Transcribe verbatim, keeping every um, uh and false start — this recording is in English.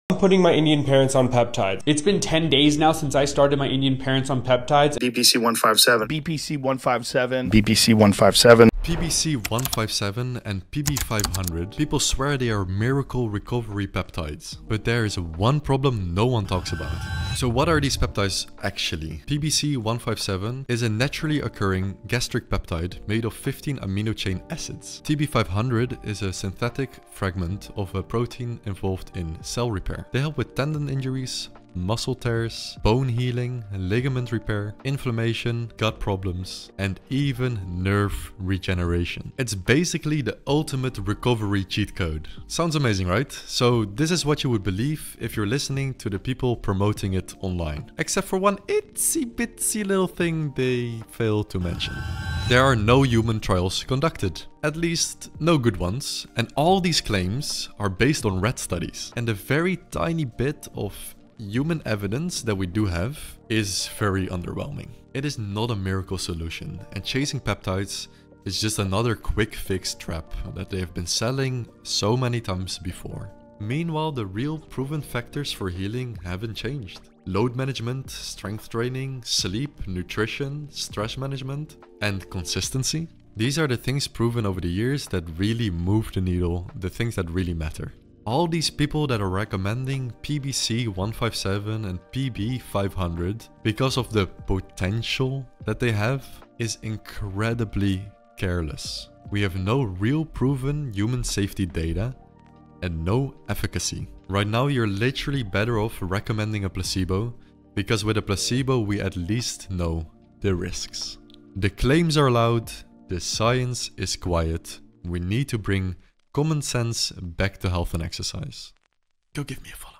I'm putting my Indian parents on peptides. It's been ten days now since I started my Indian parents on peptides. B P C one fifty-seven. B P C one fifty-seven. B P C one fifty-seven. P B C one fifty-seven and T B five hundred, people swear they are miracle recovery peptides. But there is one problem no one talks about. So what are these peptides actually? P B C one fifty-seven is a naturally occurring gastric peptide made of fifteen amino chain acids. T B five hundred is a synthetic fragment of a protein involved in cell repair. They help with tendon injuries, muscle tears, bone healing, ligament repair, inflammation, gut problems, and even nerve regeneration. It's basically the ultimate recovery cheat code. Sounds amazing, right? So this is what you would believe if you're listening to the people promoting it online. Except for one itsy bitsy little thing they fail to mention. There are no human trials conducted, at least no good ones, and all these claims are based on rat studies. And a very tiny bit of human evidence that we do have is very underwhelming. It is not a miracle solution, and chasing peptides is just another quick fix trap that they have been selling so many times before. Meanwhile, the real proven factors for healing haven't changed. Load management, strength training, sleep, nutrition, stress management, and consistency. These are the things proven over the years that really move the needle, the things that really matter. All these people that are recommending P B C one fifty-seven and T B five hundred because of the potential that they have is incredibly careless. We have no real proven human safety data and no efficacy. Right now you're literally better off recommending a placebo, because with a placebo we at least know the risks. The claims are loud, the science is quiet. We need to bring common sense back to health and exercise. Go give me a follow.